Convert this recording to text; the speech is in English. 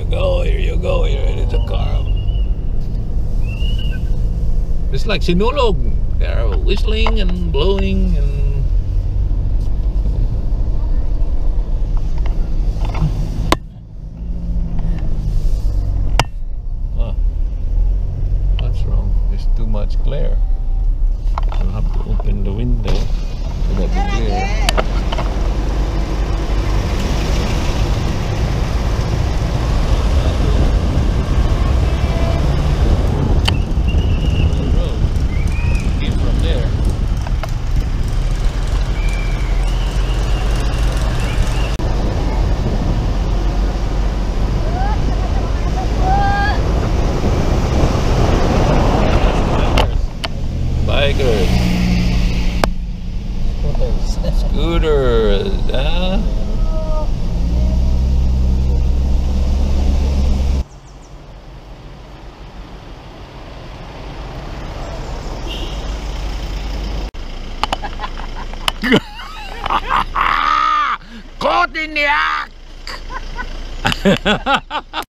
go, here you go. Here it is a car. It's like Sinulog. They're whistling and blowing and what's wrong? There's too much glare. I'll have to open the window so that the glare. Bikers, scooters, huh? Caught in the act!